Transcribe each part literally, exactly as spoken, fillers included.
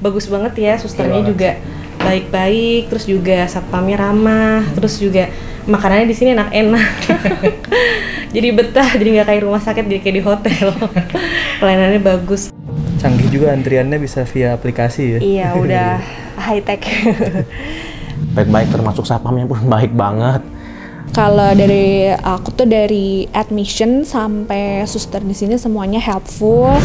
bagus banget ya, susternya juga baik-baik, terus juga satpamnya ramah, hmm. terus juga makanannya di sini enak-enak. Jadi betah, jadi nggak kayak rumah sakit, jadi kayak di hotel. Pelayanannya bagus. Canggih juga antriannya bisa via aplikasi ya? Iya, udah high tech. Baik-baik, termasuk satpamnya pun baik banget. Kalau dari aku tuh dari admission sampai suster di sini semuanya helpful.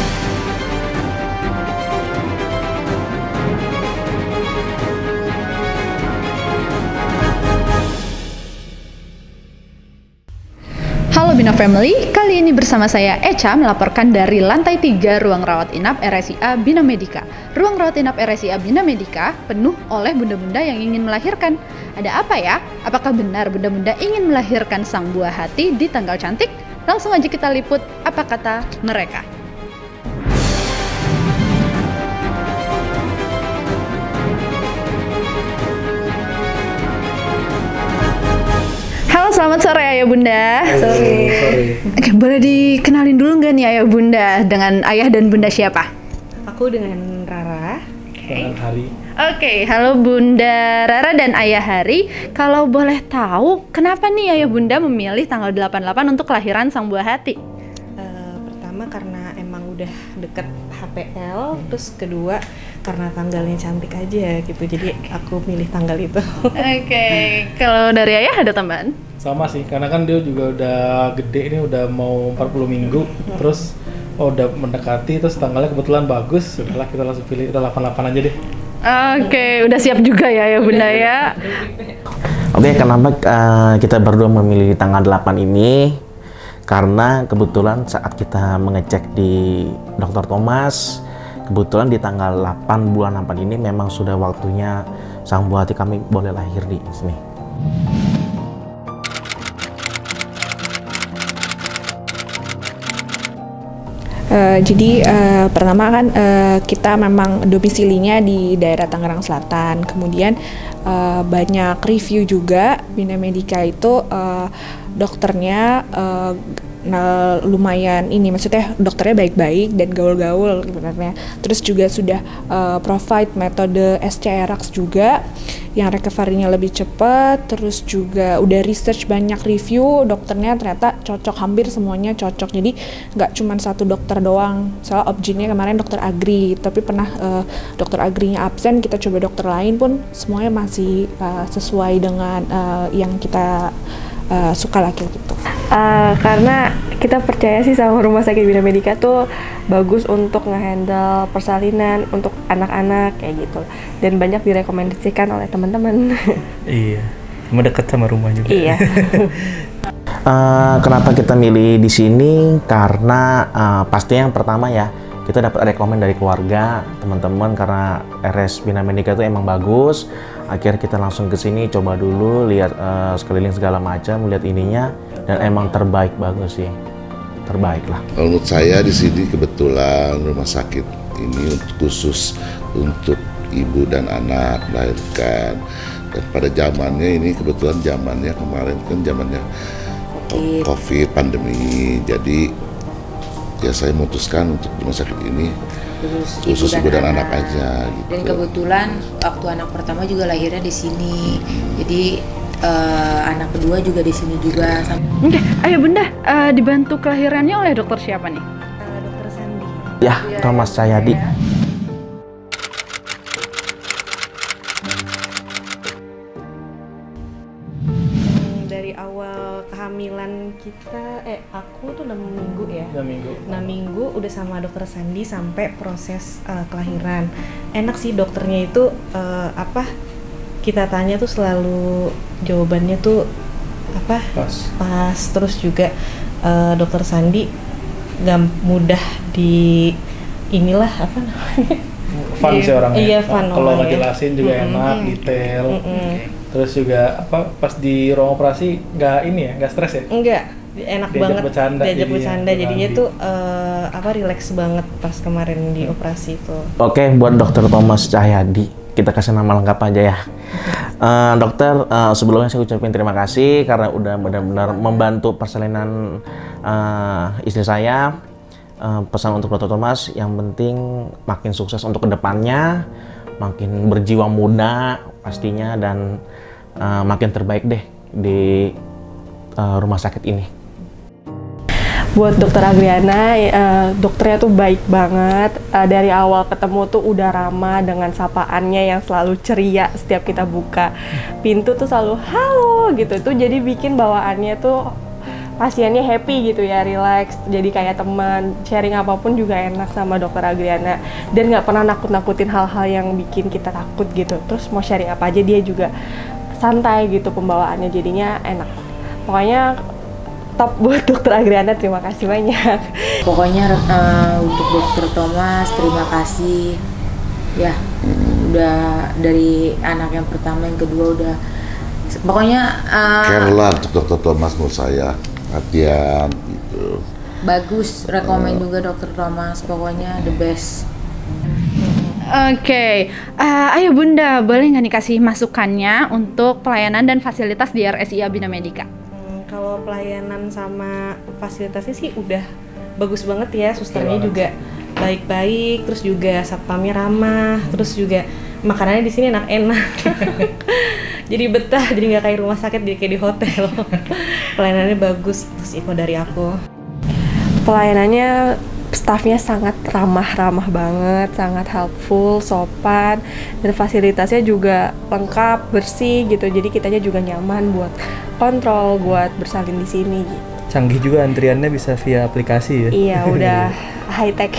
Halo Bina Family, kali ini bersama saya Echa melaporkan dari lantai tiga Ruang Rawat Inap R S I A Bina Medica. Ruang Rawat Inap R S I A Bina Medica penuh oleh bunda-bunda yang ingin melahirkan. Ada apa ya? Apakah benar bunda-bunda ingin melahirkan sang buah hati di tanggal cantik? Langsung aja kita liput apa kata mereka. Halo, selamat sore Ayah Bunda. Sore. Oke, boleh dikenalin dulu nggak nih Ayah Bunda dengan Ayah dan Bunda siapa? Aku dengan Rara. Dengan Hari. Oke, halo Bunda Rara dan Ayah Hari. Kalau boleh tahu, kenapa nih Ayah Bunda memilih tanggal delapan delapan untuk kelahiran sang buah hati? Uh, pertama karena emang udah deket H P L, terus kedua karena tanggalnya cantik aja gitu, jadi aku milih tanggal itu. Oke, kalau dari Ayah ada tambahan? Sama sih, karena kan dia juga udah gede, ini udah mau empat puluh minggu, terus oh, udah mendekati, terus tanggalnya kebetulan bagus, setelah kita langsung pilih udah delapan delapan aja deh. Oke, udah siap juga ya ya Bunda ya. Oke, kenapa uh, kita berdua memilih tanggal delapan ini? Karena kebetulan saat kita mengecek di Dokter Thomas, kebetulan di tanggal delapan bulan delapan ini memang sudah waktunya sang buah hati kami boleh lahir di sini. Uh, jadi uh, pertama kan uh, kita memang domisilinya di daerah Tangerang Selatan, kemudian uh, banyak review juga. Bina Medica itu uh, dokternya uh, nah, lumayan ini, maksudnya dokternya baik-baik dan gaul-gaul sebenarnya. Terus juga sudah uh, provide metode S C R X juga yang recovery-nya lebih cepat. Terus juga udah research banyak review, dokternya ternyata cocok, hampir semuanya cocok. Jadi nggak cuma satu dokter doang. Soal objinnya kemarin dokter Agri, tapi pernah uh, dokter Agrinya absen, kita coba dokter lain pun semuanya masih uh, sesuai dengan uh, yang kita uh, suka lagi gitu. Uh, karena kita percaya sih sama Rumah Sakit Bina Medica tuh bagus untuk ngehandle persalinan untuk anak-anak kayak gitu, dan banyak direkomendasikan oleh teman-teman. Iya, cuma dekat sama rumah juga. Iya. uh, kenapa kita milih di sini? Karena uh, pasti yang pertama ya, kita dapat rekomend dari keluarga, teman-teman, karena R S Bina Medica itu emang bagus. Akhirnya kita langsung ke sini, coba dulu, lihat uh, sekeliling segala macam, lihat ininya, dan emang terbaik, bagus sih, terbaik lah. Menurut saya di sini kebetulan rumah sakit ini khusus untuk ibu dan anak melahirkan, dan pada zamannya ini kebetulan zamannya kemarin kan zamannya COVID, COVID pandemi, jadi ya saya memutuskan untuk rumah sakit ini khusus, khusus ibu dan, dan anak, anak aja gitu. Dan kebetulan waktu anak pertama juga lahirnya di sini, hmm. jadi uh, anak kedua juga di sini juga. Oke, okay. Ayah Bunda, uh, dibantu kelahirannya oleh dokter siapa nih? Uh, dokter Sandi. Ya, ya Thomas Cahyadi. Ya. Dari awal kehamilan kita, eh aku tuh enam minggu ya. enam minggu. enam minggu udah sama dokter Sandi sampai proses uh, kelahiran. Enak sih dokternya itu uh, apa? Kita tanya tuh selalu jawabannya tuh apa? Pas. Pas. Terus juga uh, dokter Sandi gak mudah di inilah apa namanya? Fun sih orangnya. Iya, fun. Kalau ngejelasin juga mm-hmm. enak, detail. Mm-hmm. Terus juga apa pas di ruang operasi nggak ini ya, nggak stres ya? Enggak, enak diajak banget. Bercanda diajak jadinya, bercanda jadinya tuh uh, apa relax banget pas kemarin di operasi itu. Oke, buat dokter Thomas Cahyadi, kita kasih nama lengkap aja ya. Uh, dokter, uh, sebelumnya saya ucapin terima kasih karena udah benar-benar membantu persalinan uh, istri saya. uh, pesan untuk Dokter Thomas, yang penting makin sukses untuk kedepannya, makin berjiwa muda pastinya, dan uh, makin terbaik deh di uh, rumah sakit ini. Buat Dokter Agriana, uh, dokternya tuh baik banget. Uh, dari awal ketemu tuh udah ramah dengan sapaannya yang selalu ceria setiap kita buka pintu tuh selalu halo gitu. Tuh jadi bikin bawaannya tuh pasiennya happy gitu ya, relax. Jadi kayak teman, sharing apapun juga enak sama Dokter Agriana. Dan nggak pernah nakut-nakutin hal-hal yang bikin kita takut gitu. Terus mau sharing apa aja dia juga santai gitu pembawaannya, jadinya enak. Pokoknya top buat Dokter Agriana, terima kasih banyak. Pokoknya uh, untuk Dokter Thomas terima kasih ya, udah dari anak yang pertama yang kedua udah pokoknya uh, care lah untuk Dokter Thomas menurut saya, perhatian gitu. Bagus, rekomen uh. juga Dokter Thomas, pokoknya the best. Oke, okay. uh, ayo Bunda, boleh nggak nih kasih masukannya untuk pelayanan dan fasilitas di R S I A Bina Medica? Kalau pelayanan sama fasilitasnya sih udah bagus banget ya, susternya juga baik-baik, terus juga satpamnya ramah, terus juga makanannya di sini enak-enak. Jadi betah, jadi nggak kayak rumah sakit, jadi kayak di hotel. Pelayanannya bagus, terus info dari aku. Pelayanannya, staffnya sangat ramah-ramah banget, sangat helpful, sopan, dan fasilitasnya juga lengkap, bersih gitu. Jadi kitanya juga nyaman buat kontrol, buat bersalin di sini. Canggih juga antriannya, bisa via aplikasi ya? Iya, udah high tech.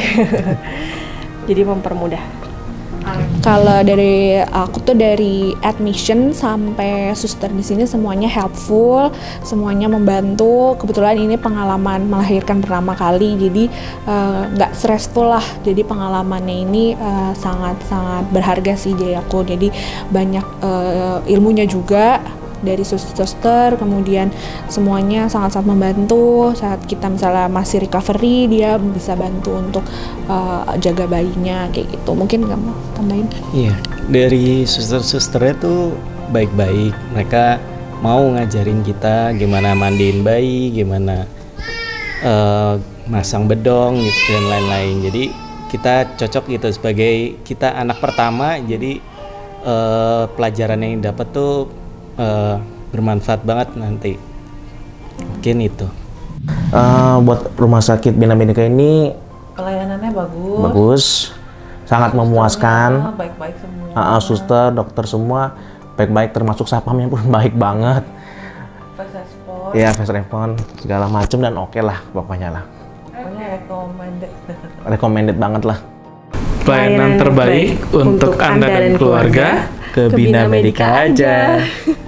Jadi mempermudah. Kalau dari aku tuh dari admission sampai suster di sini semuanya helpful, semuanya membantu. Kebetulan ini pengalaman melahirkan pertama kali, jadi nggak uh, stressful lah. Jadi pengalamannya ini uh, sangat-sangat berharga sih jadi aku. Jadi banyak uh, ilmunya juga dari suster-suster, kemudian semuanya sangat-sangat membantu saat kita misalnya masih recovery, dia bisa bantu untuk uh, jaga bayinya kayak gitu. Mungkin kamu tambahin? Iya, dari suster-susternya tuh baik-baik, mereka mau ngajarin kita gimana mandiin bayi, gimana uh, masang bedong gitu dan lain-lain. Jadi kita cocok gitu sebagai kita anak pertama, jadi uh, pelajaran yang dapat tuh Uh, bermanfaat banget nanti. Mungkin itu. Uh, buat rumah sakit Bina Medica ini pelayanannya bagus. Bagus, sangat memuaskan. Baik-baik semua. Uh, uh, suster, dokter semua baik-baik, termasuk satpamnya pun baik banget. Fast response. Iya, fast response segala macam dan oke okay lah pokoknya lah. Pokoknya recommended. Recommended banget lah. Pelayanan terbaik untuk Anda dan keluarga ke Bina Medica aja.